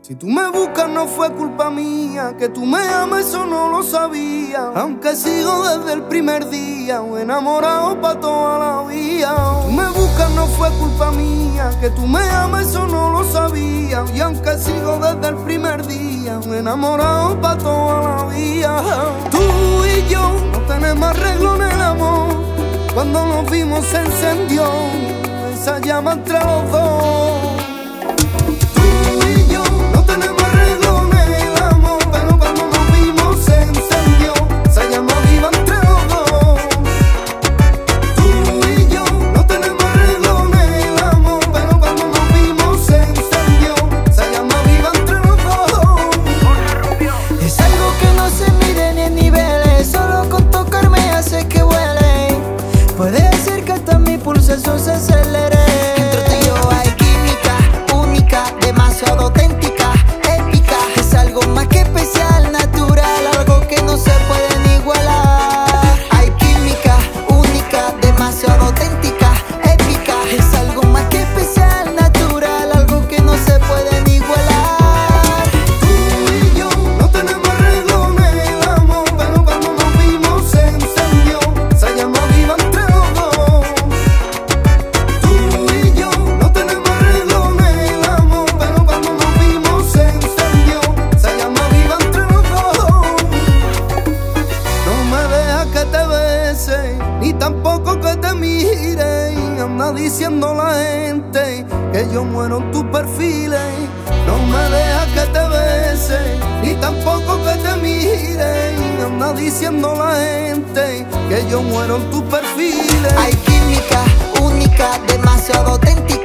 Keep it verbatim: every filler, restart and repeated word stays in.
Si tú me buscas no fue culpa mía, que tú me amas eso no lo sabía. Aunque sigo desde el primer día, enamorado pa' toda la vida. Tú me buscas no fue culpa mía, que tú me amas eso no lo sabía. Y aunque sigo desde el primer día, enamorado pa' toda la vida. Tú y yo no tenemos arreglo en el amor. Cuando nos vimos se encendió esa llama entre los dos. Eso se acelere. Entre tú y yo hay química única, demasiado auténtica, épica. Es algo más que especial, natural, algo que no se puede ni igualar. Hay química única, demasiado auténtica, épica. Es algo más que especial, natural, algo que no se puede ni igualar. Tú y yo no tenemos arreglo en el amor, pero cuando nos vimos se encendió esa llama viva entre los dos. Ni tampoco que te mire y anda diciendo la gente que yo muero en tus perfiles. No me dejas que te bese, ni tampoco que te mire y anda diciendo la gente que yo muero en tus perfiles. Hay química única, demasiado auténtica.